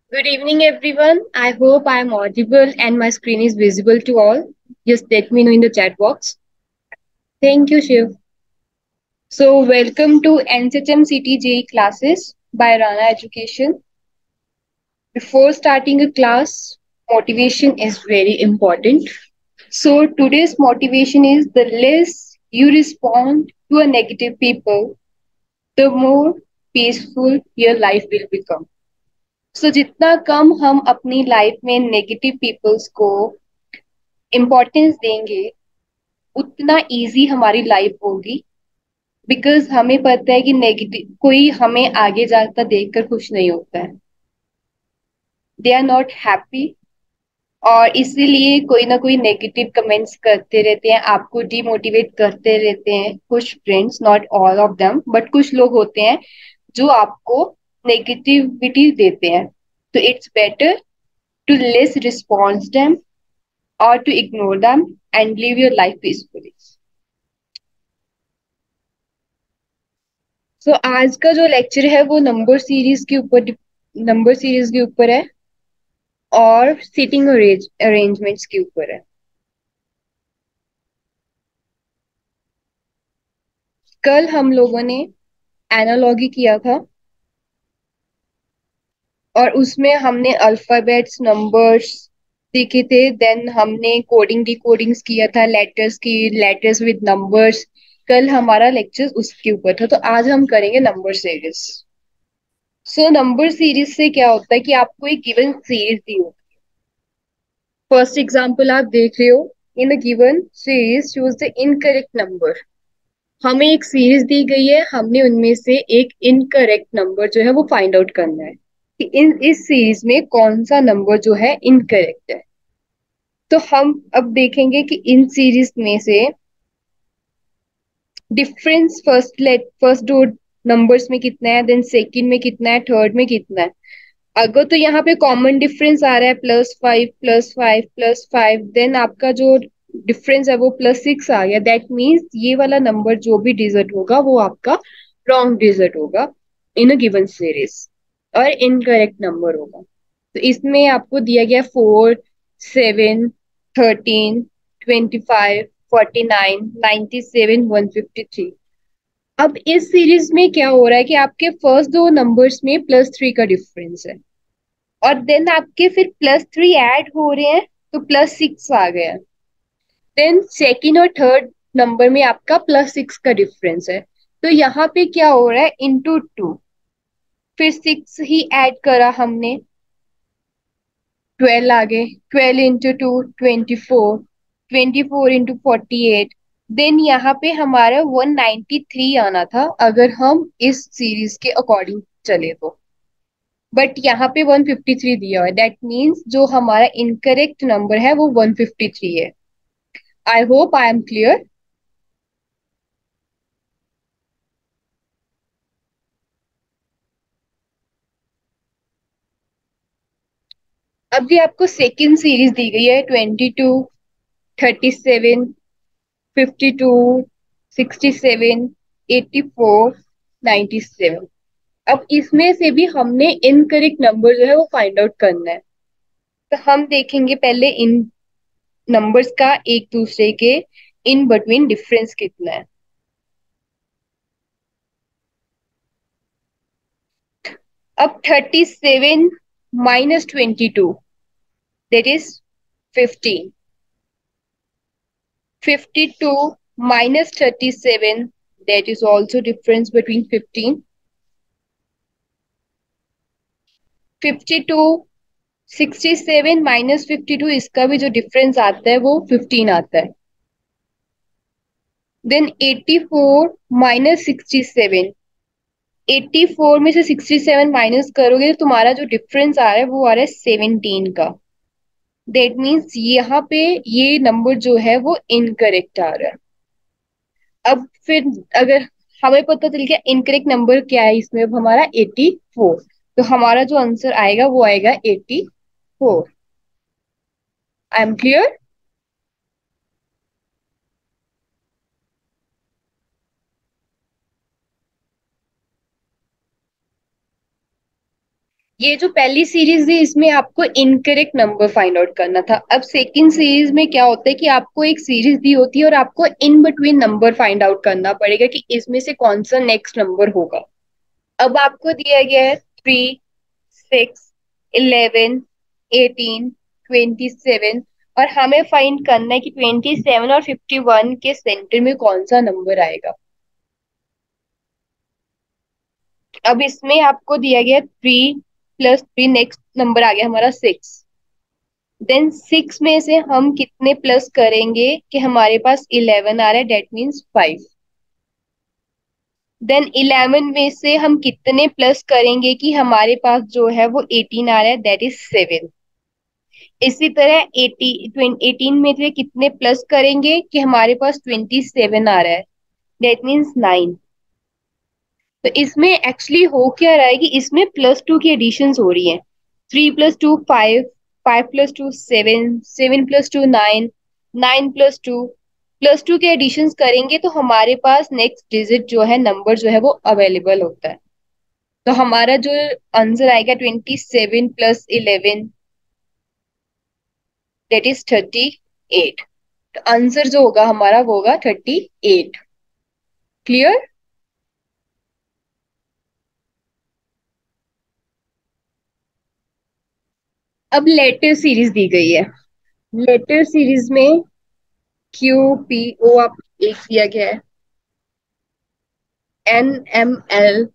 Good evening, everyone. I hope I am audible and my screen is visible to all. Just let me know in the chat box. Thank you, Shiv. So, welcome to NCHM CTJ classes by Rana Education. Before starting a class, motivation is very important. So, today's motivation is the less you respond to a negative people, the more peaceful your life will become. So, जितना कम हम अपनी life में negative peoples को importance देंगे उतना easy हमारी life होगी because हमें पता है कि नेगेटिव कोई हमें आगे जाता देखकर खुश नहीं होता है. दे आर नॉट हैप्पी और इसीलिए कोई ना कोई नेगेटिव कमेंट्स करते रहते हैं, आपको डिमोटिवेट करते रहते हैं. कुछ friends, not all of them, but कुछ लोग होते हैं जो आपको नेगेटिविटी देते हैं. तो it's better to less response them or to ignore them and live your life peacefully. So आज का जो लेक्चर है वो नंबर सीरीज के ऊपर है और सीटिंग अरेंजमेंट्स के ऊपर है. कल हम लोगों ने एनालॉगी किया था और उसमें हमने अल्फाबेट्स नंबर्स सीखे थे. देन हमने कोडिंग डिकोडिंग्स किया था, लेटर्स की, लेटर्स विद नंबर्स. कल हमारा लेक्चर उसके ऊपर था, तो आज हम करेंगे number series. So number series से क्या होता है कि आपको एक गिवन सीरीज दी होती है. फर्स्ट एग्जांपल आप देख रहे हो. In the given series choose the incorrect number. हमें एक सीरीज दी गई है, हमने उनमें से एक इनकरेक्ट नंबर जो है वो फाइंड आउट करना है कि इस सीरीज में कौन सा नंबर जो है इनकरेक्ट है. तो हम अब देखेंगे कि इन सीरीज में से डिफरेंस फर्स्ट दो नंबर्स में कितना है, देन सेकंड में कितना है, थर्ड में कितना है. अगर तो यहाँ पे कॉमन डिफरेंस आ रहा है +5 +5 +5, देन आपका जो डिफरेंस है वो +6 आ गया. दैट मीन्स ये वाला नंबर जो भी डिजिट होगा वो आपका रॉन्ग डिजिट होगा इन अ गिवन सीरीज और इनकरेक्ट नंबर होगा. तो इसमें आपको दिया गया 4, 7, 13, 25, 49, 97, 153. अब इस सीरीज में क्या हो रहा है कि आपके फर्स्ट दो नंबर्स में +3 का डिफरेंस है और देन आपके फिर +3 ऐड हो रहे हैं तो +6 आ गया. देन सेकंड और थर्ड नंबर में आपका +6 का डिफरेंस है. तो यहाँ पे क्या हो रहा है, इंटू टू, फिर 6 ही ऐड करा हमने, 12 आ गए. 12 इंटू 2 24, 24 इंटू 48. देन यहाँ पे हमारा 193 आना था अगर हम इस सीरीज के अकॉर्डिंग चले तो. बट यहाँ पे 153 दिया हुआ है. दैट मीन्स जो हमारा इनकरेक्ट नंबर है वो 153 है. I hope I am clear. अभी आपको सेकेंड सीरीज दी गई है 22, 37, 52, 67, 84, 97. अब इसमें से भी हमने इनकरेक्ट नंबर जो है वो फाइंड आउट करना है. तो हम देखेंगे पहले इन नंबर्स का एक दूसरे के इन बिटवीन डिफरेंस कितना है. अब 37 - 22, that is 15. 52 - 37, that is also difference between 15. 52 67 - 52, इसका भी जो डिफरेंस आता है वो 15 आता है. देन 84 - 67. 84 में से 67 माइनस करोगे तो तुम्हारा जो डिफरेंस आ रहा है वो आ रहा है 17 का. दैट मीन्स यहाँ पे ये नंबर जो है वो इनकरेक्ट आ रहा है. अब फिर अगर हमें पता चल गया इनकरेक्ट नंबर क्या है इसमें, अब हमारा 84, तो हमारा जो आंसर आएगा वो आएगा 84. I am clear. ये जो पहली सीरीज थी इसमें आपको इनकरेक्ट नंबर फाइंड आउट करना था। अब सेकंड सीरीज में क्या होता है कि आपको एक सीरीज दी होती है और आपको in between number find out करना पड़ेगा कि इसमें से कौन सा नेक्स्ट नंबर होगा। अब आपको दिया गया है 3, 6, 11, 18, 27 और हमें फाइंड करना है कि 27 और 51 के सेंटर में कौन सा नंबर आएगा। अब इसमें आपको दिया गया 3 + 3, नेक्स्ट नंबर आ गया हमारा 6। देन 6 में से हम कितने प्लस करेंगे कि हमारे पास 11 आ रहा है, डेट मीन्स 5। देन 11 में से हम कितने प्लस करेंगे कि हमारे पास जो है वो 18 आ रहा है, दैट इज 7। इसी तरह 18 में से कितने प्लस करेंगे कि हमारे पास 27 आ रहा है, दैट मीन्स 9। तो इसमें एक्चुअली हो क्या रहा है कि इसमें +2 की एडिशन हो रही है। 3 + 2 5, 5 + 2 7, 7 + 2 9, 9 + 2 +2 के एडिशन करेंगे तो हमारे पास नेक्स्ट डिजिट जो है, नंबर जो है वो अवेलेबल होता है। तो हमारा जो आंसर आएगा 27 + 11, दैट इज 38। तो आंसर जो होगा हमारा वो होगा 38। क्लियर। अब लेटर सीरीज दी गई है। लेटर सीरीज में QPO आप एक दिया गया है, NML,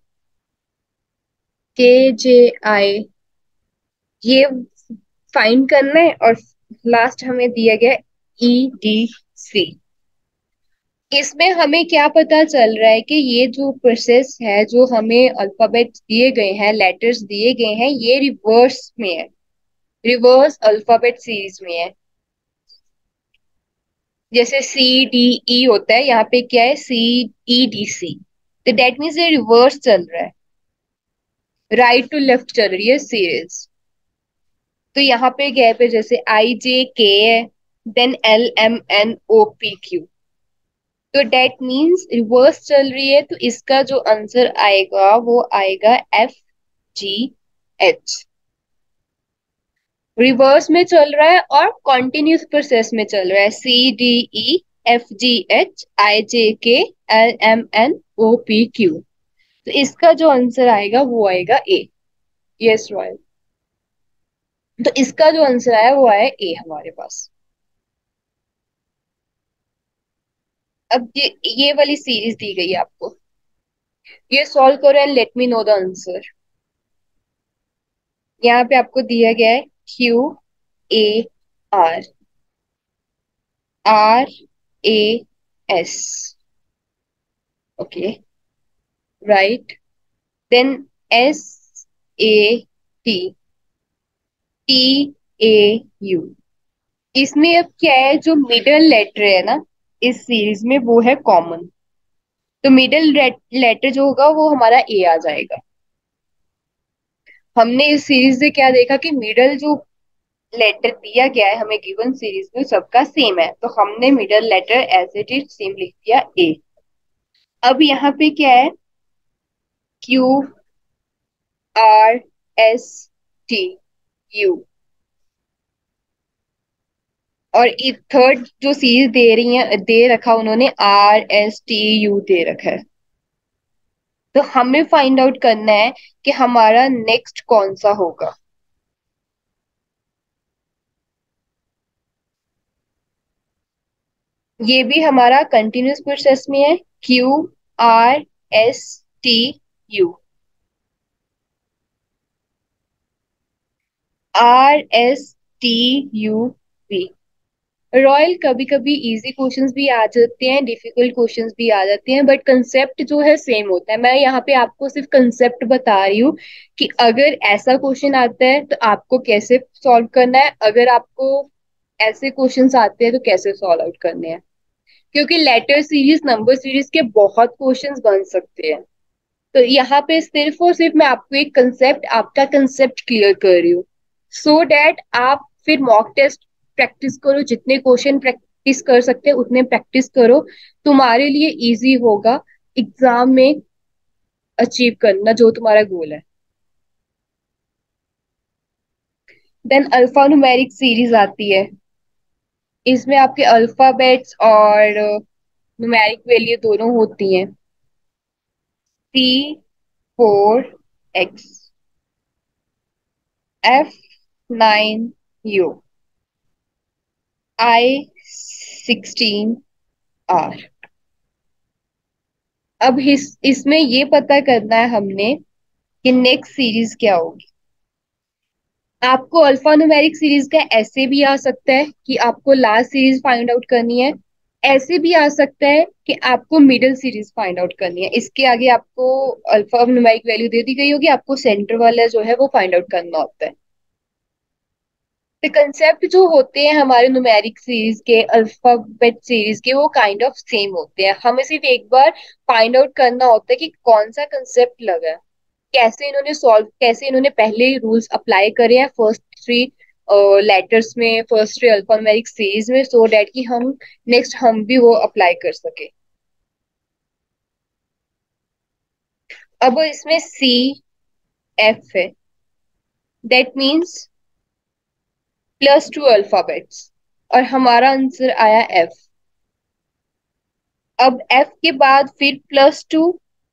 KJI, ये फाइंड करना है। और लास्ट हमें दिया गया EDC। इसमें हमें क्या पता चल रहा है कि ये जो प्रोसेस है, जो हमें अल्फाबेट दिए गए हैं, लेटर्स दिए गए हैं, ये रिवर्स में है, रिवर्स अल्फाबेट सीरीज में है। जैसे CDE होता है, यहाँ पे क्या है, CEDC। तो डेट मीन्स ये रिवर्स चल रहा है, राइट टू लेफ्ट चल रही है सीरीज। तो यहाँ पे गैप है, जैसे IJK है, देन LMNOPQ। तो डेट मीन्स रिवर्स चल रही है, तो इसका जो आंसर आएगा वो आएगा FGH। रिवर्स में चल रहा है और कॉन्टिन्यूस प्रोसेस में चल रहा है, CDE, FGH, IJK, LMNOPQ। तो इसका जो आंसर आएगा वो आएगा A। Yes royal. तो इसका जो आंसर आया वो आया A हमारे पास। अब ये वाली सीरीज दी गई है आपको, ये सॉल्व करो and let me know the answer. यहाँ पे आपको दिया गया है QAR, RAS, okay, right. Then SAT, TAU। इसमें अब क्या है, जो मिडल लेटर है ना इस सीरीज में वो है कॉमन। तो मिडिल लेटर जो होगा वो हमारा A आ जाएगा। हमने इस सीरीज से क्या देखा कि मिडल जो लेटर दिया गया है हमें गिवन सीरीज में सबका सेम है, तो हमने middle letter as it is same लिख दिया A। अब यहाँ पे क्या है, QRSTU। और थर्ड जो सीरीज दे रही है, दे रखा उन्होंने RSTU दे रखा है। तो हमें फाइंड आउट करना है कि हमारा नेक्स्ट कौन सा होगा। ये भी हमारा कंटिन्यूस प्रोसेस में है, QRSTU। RSTUV। रॉयल, कभी कभी इजी क्वेश्चंस भी आ जाते हैं, डिफिकल्ट क्वेश्चंस भी आ जाते हैं, बट कंसेप्ट जो है सेम होता है। मैं यहाँ पे आपको सिर्फ कंसेप्ट बता रही हूँ कि अगर ऐसा क्वेश्चन आता है तो आपको कैसे सॉल्व करना है, अगर आपको ऐसे क्वेश्चंस आते हैं तो कैसे सॉल्व आउट करने हैं। क्योंकि लेटर सीरीज, नंबर सीरीज के बहुत क्वेश्चंस बन सकते हैं। तो यहाँ पे सिर्फ और सिर्फ मैं आपको एक कंसेप्ट, आपका कंसेप्ट क्लियर कर रही हूँ, सो डैट आप फिर मॉक टेस्ट प्रैक्टिस करो, जितने क्वेश्चन प्रैक्टिस कर सकते हैं उतने प्रैक्टिस करो, तुम्हारे लिए इजी होगा एग्जाम में अचीव करना जो तुम्हारा गोल है। देन अल्फा न्यूमेरिक सीरीज आती है। इसमें आपके अल्फाबेट्स और न्यूमेरिक वैल्यू दोनों होती हैं। C4X, F9U, I16R। अब इसमें ये पता करना है हमने कि नेक्स्ट सीरीज क्या होगी। आपको अल्फा न्यूमेरिक सीरीज का ऐसे भी आ सकता है कि आपको लास्ट सीरीज फाइंड आउट करनी है। ऐसे भी आ सकता है कि आपको मिडिल सीरीज फाइंड आउट करनी है। इसके आगे आपको अल्फा न्यूमेरिक वैल्यू दे दी गई होगी, आपको सेंटर वाला जो है वो फाइंड आउट करना होता है। तो कंसेप्ट जो होते हैं हमारे न्यूमेरिक सीरीज के, अल्फाबेट सीरीज के, वो काइंड ऑफ सेम होते हैं। हमें सिर्फ एक बार फाइंड आउट करना होता है कि कौन सा कंसेप्ट लगा है, कैसे इन्होंने पहले रूल्स अप्लाई करे हैं फर्स्ट थ्री लेटर्स में, फर्स्ट थ्री अल्फान्यूमेरिक सीरीज में, सो डैट कि हम भी वो अप्लाई कर सके। अब इसमें CF है, दैट मीन्स +2 अल्फाबेट्स, और हमारा आंसर आया F। अब F के बाद फिर +2,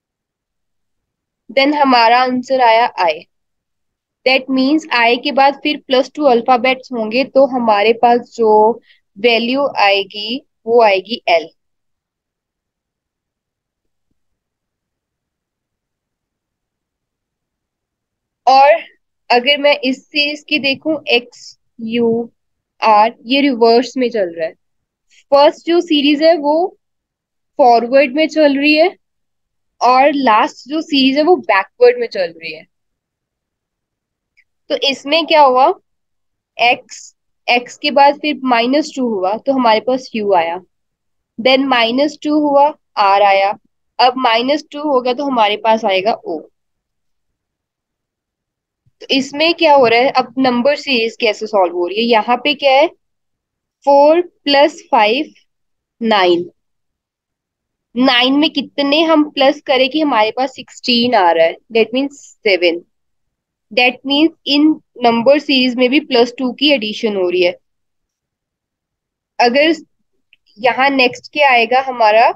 देन हमारा आंसर आया I। दैट मीन्स I के बाद फिर +2 अल्फाबेट्स होंगे, तो हमारे पास जो वैल्यू आएगी वो आएगी L। और अगर मैं इस सीरीज की देखूं, XUR, ये रिवर्स में चल रहा है। फर्स्ट जो सीरीज है वो फॉरवर्ड में चल रही है, और लास्ट जो सीरीज है वो बैकवर्ड में चल रही है। तो इसमें क्या हुआ, एक्स एक्स के बाद फिर -2 हुआ तो हमारे पास U आया, देन -2 हुआ, R आया, अब -2 होगा तो हमारे पास आएगा O। तो इसमें क्या हो रहा है, अब नंबर सीरीज कैसे सॉल्व हो रही है, यहाँ पे क्या है, 4 + 5 9। 9 में कितने हम प्लस करें कि हमारे पास 16 आ रहा है, that means 7। That means in number series में भी +2 की एडिशन हो रही है। अगर यहाँ नेक्स्ट क्या आएगा हमारा,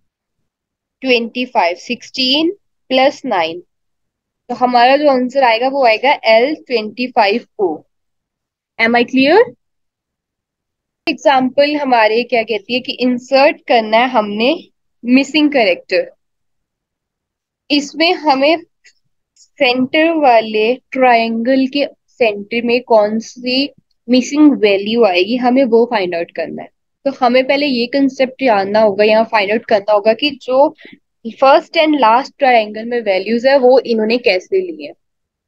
25, 16 + 9, तो हमारा जो आंसर आएगा वो आएगा L25O। M I clear. Example हमारे क्या कहती है कि इंसर्ट करना है हमने मिसिंग करेक्टर। इसमें हमें सेंटर वाले ट्रायंगल के सेंटर में कौन सी मिसिंग वैल्यू आएगी, हमें वो फाइंड आउट करना है। तो हमें पहले ये कंसेप्ट जानना होगा, यहाँ फाइंड आउट करना होगा कि जो फर्स्ट एंड लास्ट ट्रायंगल में वैल्यूज है वो इन्होंने कैसे ली है।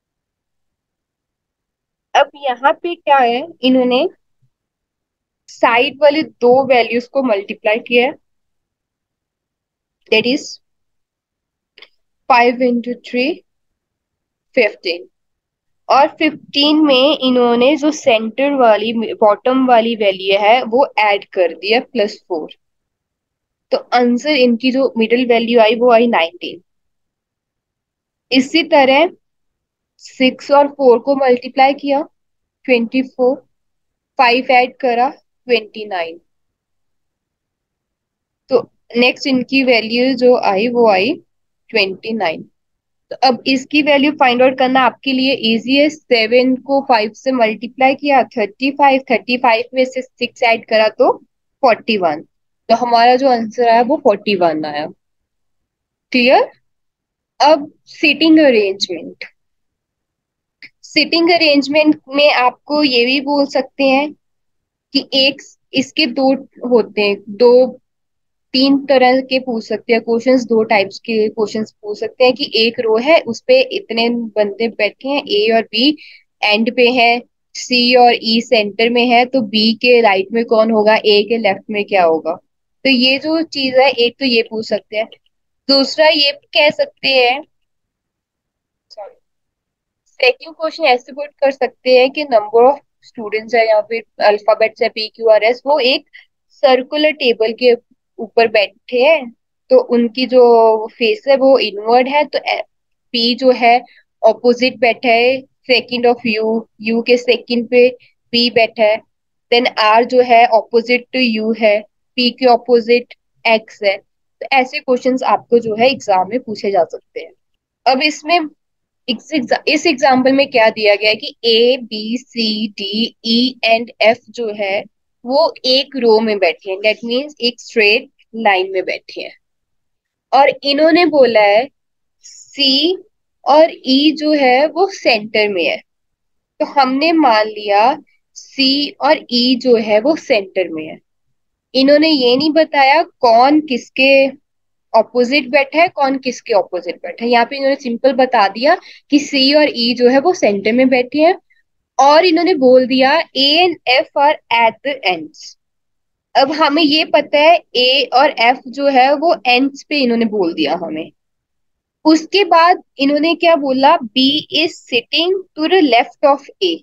अब यहाँ पे क्या है, इन्होंने साइड वाले दो वैल्यूज को मल्टीप्लाई किया है, दैट इज 5 × 3 15, और 15 में इन्होंने जो सेंटर वाली बॉटम वाली वैल्यू है वो ऐड कर दिया +4। तो आंसर इनकी जो मिडिल वैल्यू आई वो आई 19। इसी तरह 6 और 4 को मल्टीप्लाई किया, 24, 5 ऐड करा, 29। तो नेक्स्ट इनकी वैल्यू जो आई वो आई 29। तो अब इसकी वैल्यू फाइंड आउट करना आपके लिए इजी है। 7 को 5 से मल्टीप्लाई किया, 35, 35 में से 6 ऐड करा तो 41। तो हमारा जो आंसर आया वो 41 आया। क्लियर। अब सीटिंग अरेंजमेंट। सीटिंग अरेंजमेंट में आपको ये भी बोल सकते हैं कि एक इसके दो होते हैं, दो तीन तरह के पूछ सकते हैं क्वेश्चंस, दो टाइप्स के क्वेश्चंस पूछ सकते हैं कि एक रो है उस पे इतने बंदे बैठे हैं, ए और बी एंड पे है, सी और ई सेंटर में है, तो बी के राइट में कौन होगा, ए के लेफ्ट में क्या होगा। तो ये जो चीज है, एक तो ये पूछ सकते हैं। दूसरा ये कह सकते हैं, सॉरी, सेकंड क्वेश्चन ऐसे पुट कर सकते हैं कि नंबर ऑफ स्टूडेंट्स है या फिर अल्फाबेट्स है PQRS, वो एक सर्कुलर टेबल के ऊपर बैठे हैं, तो उनकी जो फेस है वो इनवर्ड है, तो पी जो है ऑपोजिट बैठा है सेकंड ऑफ यू, यू के सेकंड पे बी बैठा है, देन आर जो है ऑपोजिट टू यू है, पी के ऑपोजिट एक्स है। तो ऐसे क्वेश्चंस आपको जो है एग्जाम में पूछे जा सकते हैं। अब इसमें इस एग्जाम्पल में क्या दिया गया है कि A B C D E and F जो है वो एक रो में बैठे हैं, दैट मीन्स एक स्ट्रेट लाइन में बैठे हैं। और इन्होंने बोला है सी और ई जो है वो सेंटर में है। तो हमने मान लिया सी और ई जो है वो सेंटर में है। इन्होंने ये नहीं बताया कौन किसके ऑपोजिट बैठा है, कौन किसके ऑपोजिट बैठा है। यहाँ पे इन्होंने सिंपल बता दिया कि सी और ई जो है वो सेंटर में बैठे हैं। और इन्होंने बोल दिया A and F are at the ends. अब हमें ये पता है ए और एफ जो है वो एंड्स पे इन्होंने बोल दिया हमें। उसके बाद इन्होंने क्या बोला, B is sitting to the left of A.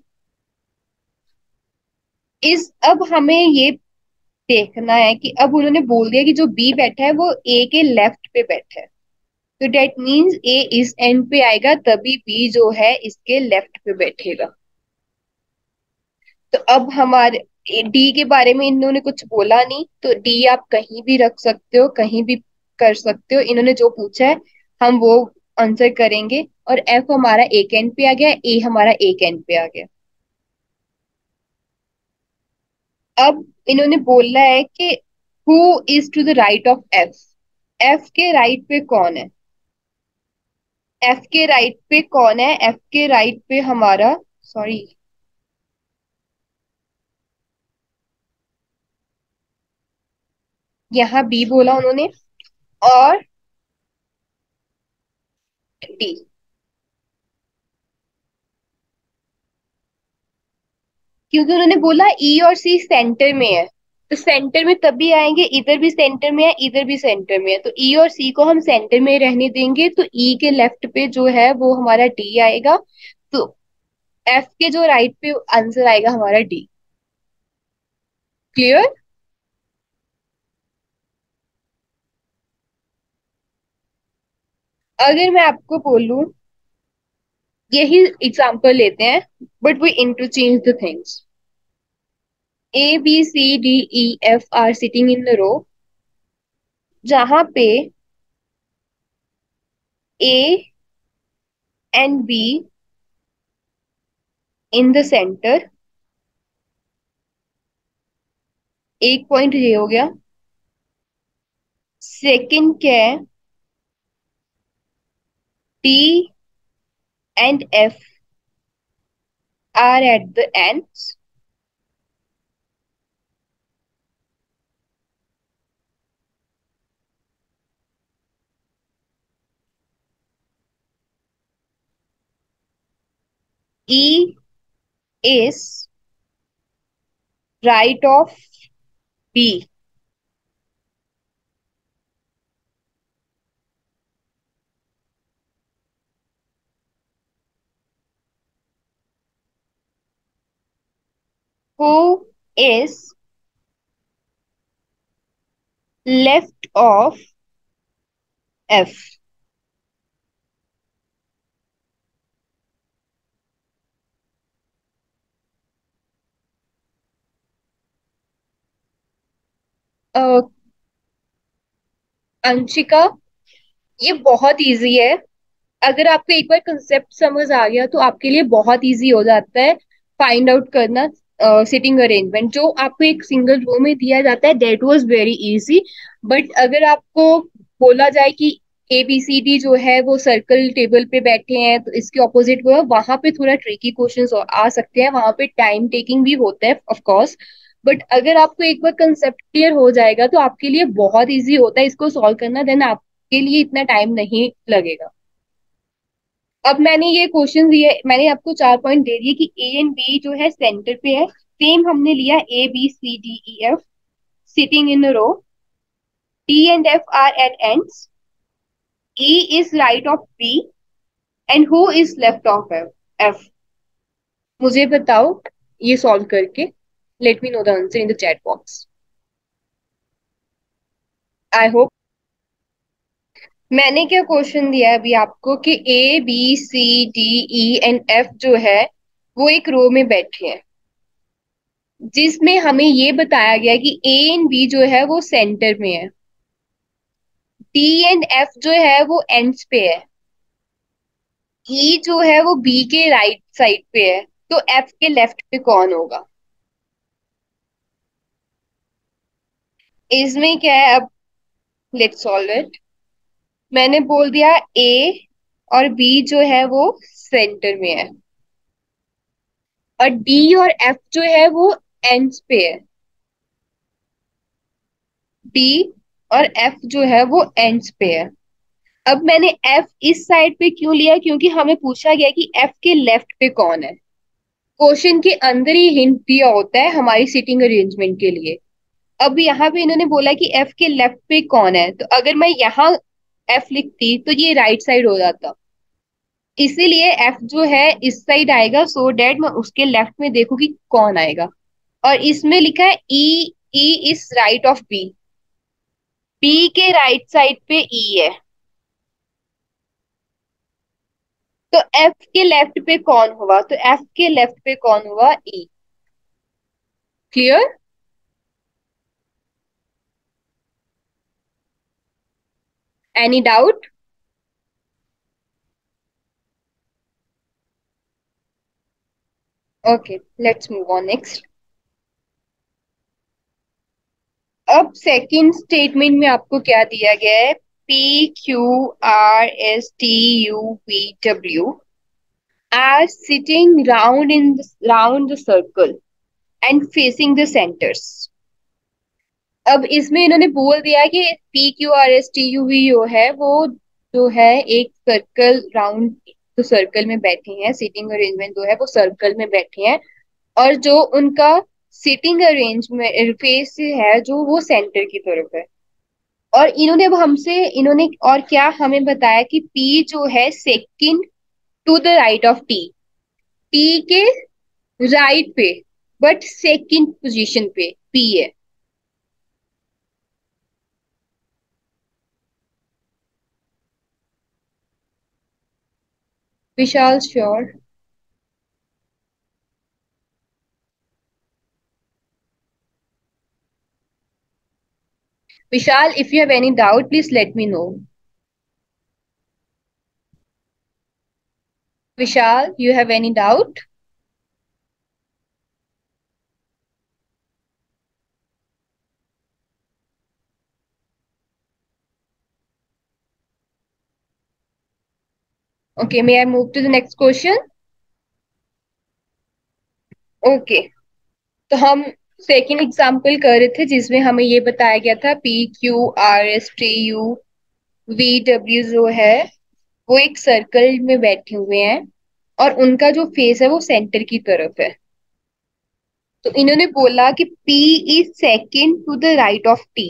इस अब हमें ये देखना है कि अब उन्होंने बोल दिया कि जो बी बैठा है वो ए के लेफ्ट पे बैठा है। तो डेट मीन्स ए इस एंड पे आएगा तभी बी जो है इसके लेफ्ट पे बैठेगा। तो अब हमारे डी के बारे में इन्होंने कुछ बोला नहीं, तो डी आप कहीं भी रख सकते हो, कहीं भी कर सकते हो। इन्होंने जो पूछा है हम वो आंसर करेंगे। और एफ हमारा एक एंड पे आ गया, ए हमारा एक एंड पे आ गया। अब इन्होंने बोला है कि who is to the right of F. F के राइट पे कौन है, एफ के राइट पे कौन है, एफ के राइट पे हमारा, सॉरी, यहाँ बी बोला उन्होंने और डी। क्योंकि उन्होंने बोला ई और सी सेंटर में है, तो सेंटर में तभी आएंगे, इधर भी सेंटर में है इधर भी सेंटर में है, तो ई और सी को हम सेंटर में रहने देंगे। तो ई के लेफ्ट पे जो है वो हमारा डी आएगा। तो एफ के जो राइट पे आंसर आएगा हमारा डी। क्लियर? अगर मैं आपको बोलूं, यही एग्जांपल लेते हैं but we interchange the things. A B C D E F are sitting in the row, जहां पे A and B in the centre. एक पॉइंट ये हो गया। सेकंड क्या है, D and F are at the ends. E is right of B. Who is left of F. Anshika, ये बहुत इजी है। अगर आपको एक बार कंसेप्ट समझ आ गया तो आपके लिए बहुत इजी हो जाता है फाइंड आउट करना। सिटिंग अरेंजमेंट जो आपको एक सिंगल रो में दिया जाता है that was very easy. But अगर आपको बोला जाए कि ए बी सी डी जो है वो सर्कल टेबल पे बैठे हैं तो इसके ऑपोजिट वो है, वहां पे थोड़ा ट्रिकी क्वेश्चंस आ सकते हैं, वहां पे टाइम टेकिंग भी होता है ऑफ कोर्स। बट अगर आपको एक बार कंसेप्ट क्लियर हो जाएगा तो आपके लिए बहुत इजी होता है इसको सॉल्व करना, देन आपके लिए इतना टाइम नहीं लगेगा। अब मैंने ये क्वेश्चन दिए, मैंने आपको 4 पॉइंट दे दिए कि ए एंड बी जो है सेंटर पे है। सेम हमने लिया A B C D E F sitting in row, D and F are at ends, E is right of B and who is left of F F. मुझे बताओ ये solve करके। Let me know the answer in the chat box. I hope मैंने क्या question दिया है अभी आपको कि A B C D E and F जो है वो एक रो में बैठे हैं, जिसमें हमें ये बताया गया है कि ए एंड बी जो है वो सेंटर में है, डी एंड एफ जो है वो एंड्स पे है, ई जो है वो बी के राइट साइड पे है, तो एफ के लेफ्ट पे कौन होगा? इसमें क्या है अब, लेट्स सॉल्व इट। मैंने बोल दिया ए और बी जो है वो सेंटर में है, और डी और एफ जो है वो एंड्स पे है। डी और एफ जो है वो एंड्स पे है। अब मैंने एफ इस साइड पे क्यों लिया, क्योंकि हमें पूछा गया कि एफ के लेफ्ट पे कौन है। क्वेश्चन के अंदर ही हिंट दिया होता है हमारी सीटिंग अरेंजमेंट के लिए। अब यहाँ पे इन्होंने बोला कि एफ के लेफ्ट पे कौन है, तो अगर मैं यहाँ एफ लिखती तो ये राइट साइड हो जाता, इसीलिए एफ जो है इस साइड आएगा, सो डैट मैं उसके लेफ्ट में देखूं कि कौन आएगा। और इसमें लिखा है E, E is right of B, B के राइट साइड पे ई है, तो एफ के लेफ्ट पे कौन हुआ, तो एफ के लेफ्ट पे कौन हुआ, E. Clear? Any doubt? Okay, let's move on next. अब सेकंड स्टेटमेंट में आपको क्या दिया गया है, P Q R S T U V W are sitting round the circle and facing the centres. अब इसमें इन्होंने बोल दिया कि P Q R S T U V जो है वो जो है एक सर्कल राउंड, जो सर्कल में बैठे हैं, सीटिंग अरेंजमेंट जो है वो सर्कल में बैठे हैं, और जो उनका सीटिंग अरेंजमेंट फेस है जो वो सेंटर की तरफ है। और इन्होंने अब हमसे इन्होंने और क्या हमें बताया कि पी जो है second to the right of T, T के राइट पे, बट सेकंड पोजीशन पे पी है। Vishal sure? Vishal, if you have any doubt, please let me know. Vishal, you have any doubt? Okay, may I move to the next question? Okay, तो हम second example कर रहे थे जिसमें हमें ये बताया गया था P Q R S T U V W जो है वो एक सर्कल में बैठे हुए हैं, और उनका जो फेस है वो सेंटर की तरफ है। तो इन्होंने बोला कि P is second to the right of T,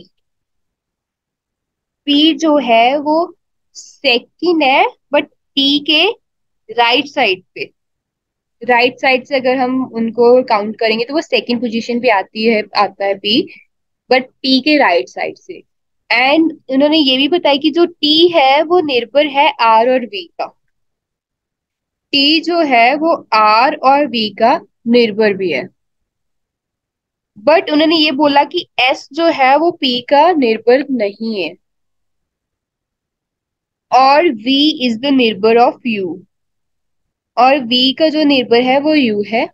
P जो है वो सेकेंड है, बट टी के राइट साइड पे, राइट साइड से अगर हम उनको काउंट करेंगे तो वो सेकंड पोजीशन पे आती है, आता है पी, बट टी के राइट साइड से। एंड उन्होंने ये भी बताया कि जो टी है वो निर्भर है आर और वी का, टी जो है वो आर और वी का निर्भर भी है, बट उन्होंने ये बोला कि एस जो है वो पी का निर्भर नहीं है, और V is the neighbour of U, और वी का जो निर्भर है वो यू है।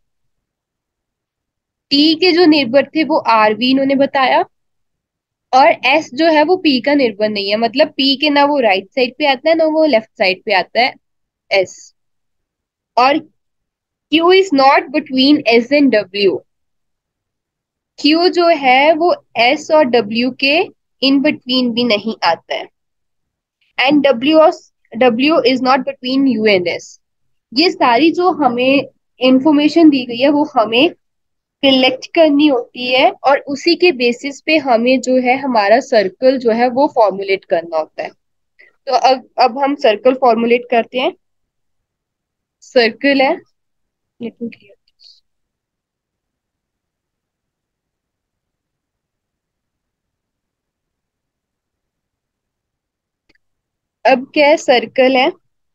टी के जो निर्भर थे वो आर वी इन्होंने बताया, और एस जो है वो पी का निर्भर नहीं है, मतलब पी के ना वो राइट साइड पे आता है ना वो लेफ्ट साइड पे आता है, एस। और Q is not between S and W, Q जो है वो एस और डब्ल्यू के इन बिटवीन भी नहीं आता है, and W is not between U and S. ये सारी जो हमें इंफॉर्मेशन दी गई है वो हमें कलेक्ट करनी होती है, और उसी के बेसिस पे हमें जो है हमारा सर्कल जो है वो फॉर्मुलेट करना होता है। तो अब हम सर्कल फॉर्मुलेट करते हैं। सर्कल है, लेट मी क्लियर। अब क्या है, सर्कल है।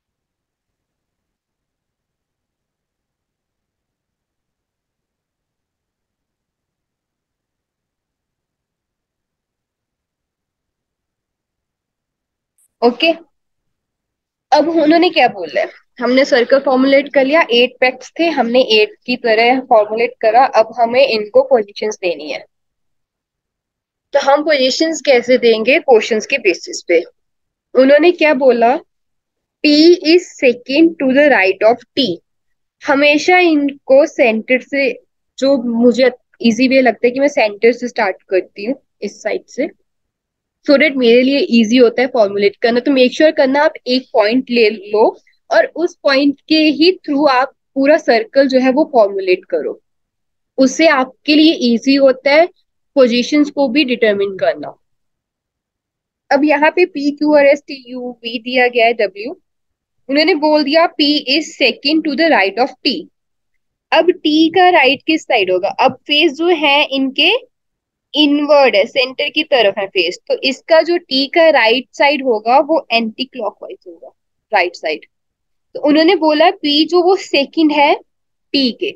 ओके। अब उन्होंने क्या बोला है, हमने सर्कल फॉर्मुलेट कर लिया, 8 पैक्स थे, हमने 8 की तरह फॉर्मुलेट करा, अब हमें इनको पोजीशंस देनी है। तो हम पोजीशंस कैसे देंगे, क्वेश्चंस के बेसिस पे। उन्होंने क्या बोला, P is second to the right of T। हमेशा इनको सेंटर से, जो मुझे इजी वे लगता है कि मैं सेंटर से स्टार्ट करती हूँ, इस साइड से, सो डेट मेरे लिए इजी होता है फॉर्मुलेट करना। तो मेक श्योर करना आप एक पॉइंट ले लो और उस पॉइंट के ही थ्रू आप पूरा सर्कल जो है वो फॉर्मुलेट करो। उससे आपके लिए इजी होता है पोजीशंस को भी डिटरमिन करना। अब यहाँ पे P Q R S T U V दिया गया है डब्ल्यू। उन्होंने बोल दिया P is second to the right of T. अब टी का राइट किस साइड होगा, अब फेस जो है इनके इनवर्ड है, सेंटर की तरफ है फेस, तो इसका जो टी का राइट साइड होगा वो एंटी क्लॉकवाइज होगा, राइट साइड। तो उन्होंने बोला पी जो वो सेकंड है टी के।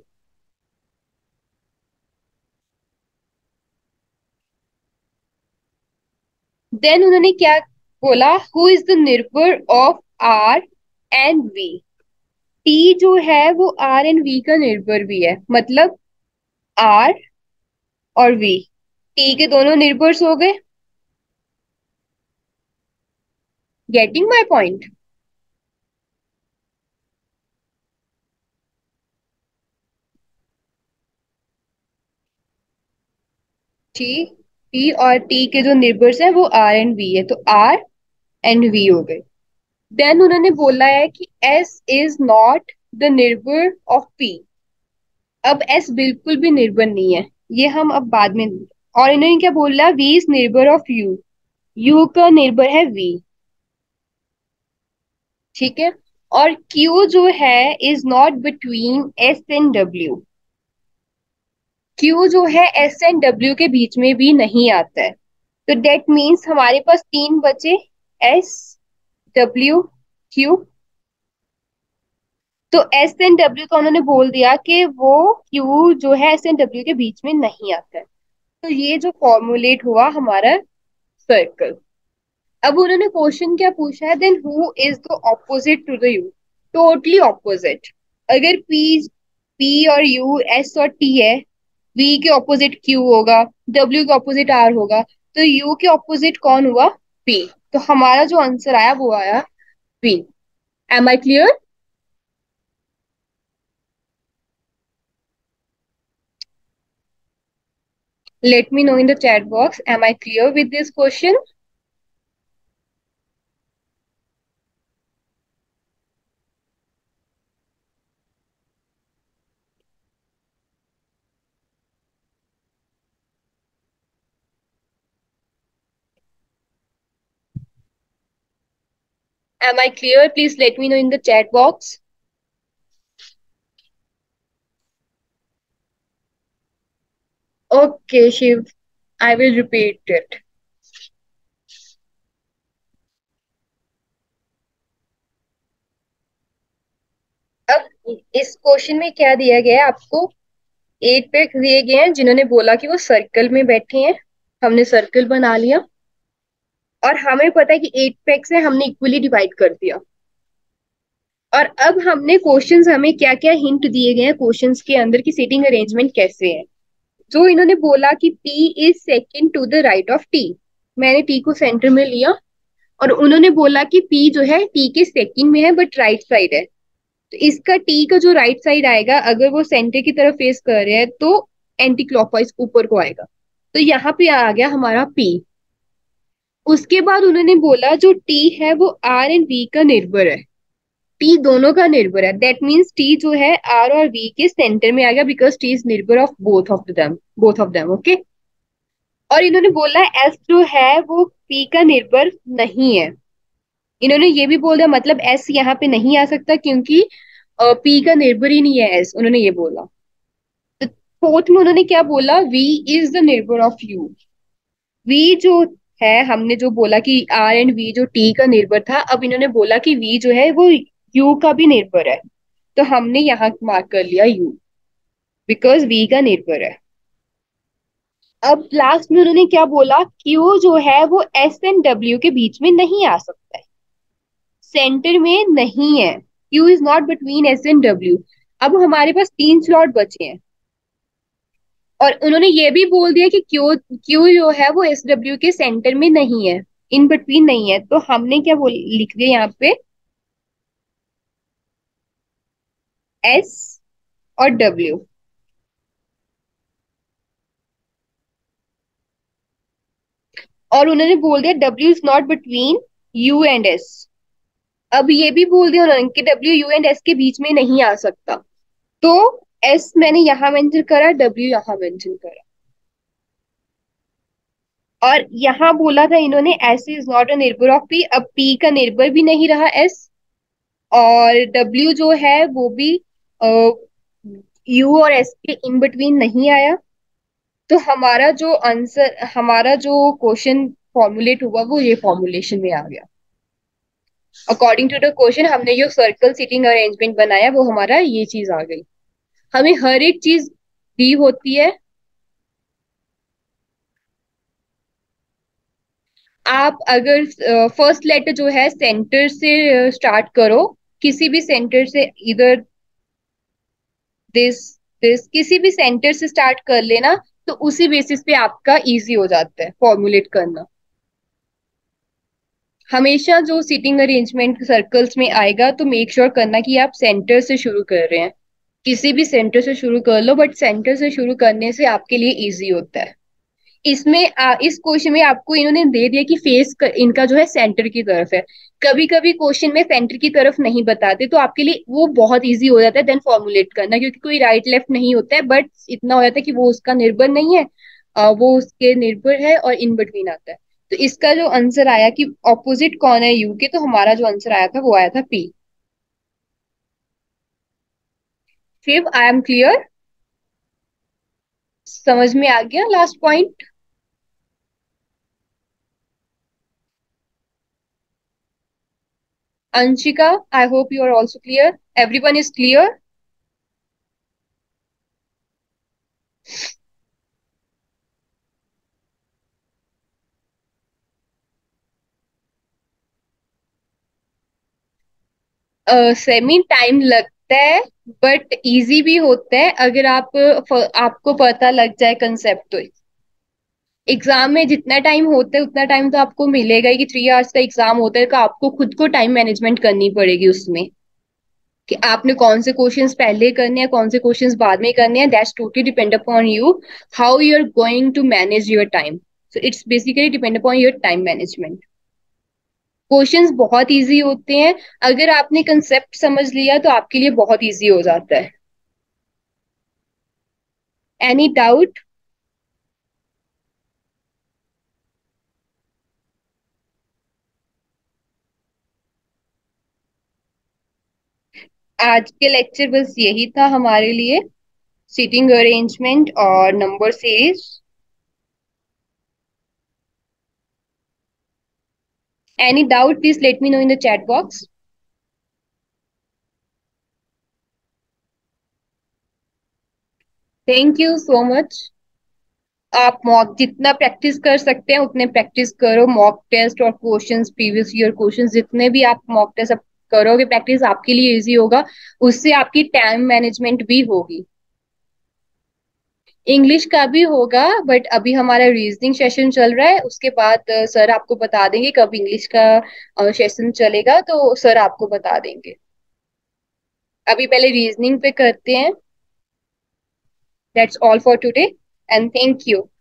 देन उन्होंने क्या बोला, who is the neighbour of R and V. T जो है वो आर एंड वी का निर्भर भी है, मतलब आर और वी टी के दोनों निर्भर्स हो गए। Getting my point. T T और टी के जो निर्भर्स हैं वो आर एंड वी है, तो आर एंड वी हो गए। देन उन्होंने बोला है कि S is not the neighbour of P. अब एस बिल्कुल भी निर्भर नहीं है, ये हम अब बाद में। और इन्होंने क्या बोला, V is neighbour of U. U का निर्भर है वी। ठीक है। और क्यू जो है is not between S and W. Q जो है एस एंड डब्ल्यू के बीच में भी नहीं आता है। तो डेट मीन्स हमारे पास तीन बचे, एस, डब्ल्यू, क्यू। तो एस एंड डब्ल्यू का उन्होंने बोल दिया कि वो क्यू जो है एस एंड डब्ल्यू के बीच में नहीं आता है। तो ये जो फॉर्मुलेट हुआ हमारा सर्कल। अब उन्होंने क्वेश्चन क्या पूछा है, then who is the opposite to the U. Totally opposite. अगर पी पी और यू एस और टी है, वी के ऑपोजिट क्यू होगा, डब्ल्यू के ऑपोजिट आर होगा, तो यू के ऑपोजिट कौन हुआ, पी। तो हमारा जो आंसर आया वो आया P. Am I clear? Let me know in the chat box. Am I clear with this question? Am I clear? Please let me know in the chat box. Okay, Shiv. I will repeat it. अब इस question में क्या दिया गया है आपको, 8 pack दिए गए हैं जिन्होंने बोला कि वो सर्कल में बैठे हैं। हमने सर्कल बना लिया और हमें पता है कि 8 पैक्स है, हमने इक्वली डिवाइड कर दिया। और अब हमने क्वेश्चंस, हमें क्या क्या हिंट दिए गए हैं क्वेश्चंस के अंदर की सीटिंग अरेंजमेंट कैसे है। जो इन्होंने बोला कि P is second to the right of T, मैंने T को सेंटर में लिया। और उन्होंने बोला कि P जो है T के सेकेंड में है बट राइट साइड है, तो इसका T का जो राइट साइड आएगा, अगर वो सेंटर की तरफ फेस कर रहे हैं तो एंटी क्लॉकवाइज ऊपर को आएगा। तो यहाँ पे आ गया हमारा P। उसके बाद उन्होंने बोला जो T है वो R एंड V का निर्भर है। T दोनों का निर्भर है, दैट मीन्स T जो है R और V के सेंटर में आ गया, because T is neighbour of both of them okay. और इन्होंने बोला S जो है वो P का निर्भर नहीं है। इन्होंने ये भी बोल दिया, मतलब S यहाँ पे नहीं आ सकता क्योंकि P का निर्भर ही नहीं है S, उन्होंने ये बोला। तो फोर्थ में उन्होंने क्या बोला, V is the neighbour of U। V जो है, हमने जो बोला कि आर एंड वी जो टी का निर्भर था, अब इन्होंने बोला कि वी जो है वो यू का भी निर्भर है, तो हमने यहाँ मार्क कर लिया यू, बिकॉज वी का निर्भर है। अब लास्ट में उन्होंने क्या बोला, क्यू जो है वो एस एंड डब्ल्यू के बीच में नहीं आ सकता है, सेंटर में नहीं है, Q is not between S and W. अब हमारे पास तीन स्लॉट बचे हैं, और उन्होंने ये भी बोल दिया कि क्यू क्यू जो है वो एस डब्ल्यू के सेंटर में नहीं है, इन बिटवीन नहीं है, तो हमने क्या बोल लिख दिया यहाँ पे, एस और डब्ल्यू। और उन्होंने बोल दिया W is not between U and S. अब ये भी बोल दिया उन्होंने कि डब्ल्यू यू एंड एस के बीच में नहीं आ सकता, तो एस मैंने यहाँ मेंशन करा, डब्ल्यू यहाँ मेंशन करा। और यहाँ बोला था इन्होंने एस इज नॉट अ निर्भर ऑफ पी, अब पी का निर्भर भी नहीं रहा एस, और डब्ल्यू जो है वो भी यू और एस के इन बिटवीन नहीं आया। तो हमारा जो आंसर, हमारा जो क्वेश्चन फॉर्मुलेट हुआ वो ये फॉर्मुलेशन में आ गया। अकॉर्डिंग टू द क्वेश्चन हमने जो सर्कल सीटिंग अरेंजमेंट बनाया वो हमारा ये चीज आ गई। हमें हर एक चीज दी होती है। आप अगर फर्स्ट लेटर जो है सेंटर से स्टार्ट करो, किसी भी सेंटर से, इधर दिस दिस किसी भी सेंटर से स्टार्ट कर लेना, तो उसी बेसिस पे आपका इजी हो जाता है फॉर्मुलेट करना। हमेशा जो सीटिंग अरेंजमेंट सर्कल्स में आएगा तो मेक श्योर करना कि आप सेंटर से शुरू कर रहे हैं, किसी भी सेंटर से शुरू कर लो, बट सेंटर से शुरू करने से आपके लिए इजी होता है। इसमें इस क्वेश्चन में आपको इन्होंने दे दिया कि इनका जो है सेंटर की तरफ है। कभी कभी क्वेश्चन में सेंटर की तरफ नहीं बताते, तो आपके लिए वो बहुत इजी हो जाता है देन फॉर्मुलेट करना, क्योंकि कोई राइट लेफ्ट नहीं होता है, बट इतना हो जाता है कि वो उसका निर्भर नहीं है, वो उसके निर्भर है और इन बिटवीन आता है। तो इसका जो आंसर आया कि ऑपोजिट कौन है यू के, तो हमारा जो आंसर आया था वो आया था पी। फिर आई एम क्लियर, समझ में आ गया last point. Anshika, I hope you are also clear, everyone is clear. Same time लगता है, बट इजी भी होता है अगर आपको पता लग जाए कंसेप्ट। तो एग्जाम में जितना टाइम होता है उतना टाइम तो आपको मिलेगा ही, कि 3 आवर्स का एग्जाम होता है, तो आपको खुद को टाइम मैनेजमेंट करनी पड़ेगी उसमें, कि आपने कौन से क्वेश्चंस पहले करने हैं कौन से क्वेश्चंस बाद में करने हैं, that's totally depend upon you, how you are going to manage your time. So it's basically depend upon your time management. Questions बहुत इजी होते हैं, अगर आपने कंसेप्ट समझ लिया तो आपके लिए बहुत इजी हो जाता है। Any doubt? आज के लेक्चर बस यही था हमारे लिए, सीटिंग अरेंजमेंट और number series. Any doubt please let me know in the chat box. Thank you so much. आप मॉक जितना प्रैक्टिस कर सकते हैं उतने प्रैक्टिस करो, मॉक टेस्ट और क्वेश्चंस, प्रीवियस ईयर क्वेश्चंस, जितने भी आप मॉक टेस्ट करोगे प्रैक्टिस, आपके लिए इजी होगा, उससे आपकी टाइम मैनेजमेंट भी होगी। इंग्लिश का भी होगा, बट अभी हमारा रीजनिंग सेशन चल रहा है, उसके बाद सर आपको बता देंगे कब इंग्लिश का सेशन चलेगा, तो सर आपको बता देंगे। अभी पहले रीजनिंग पे करते हैं। That's all for today and thank you.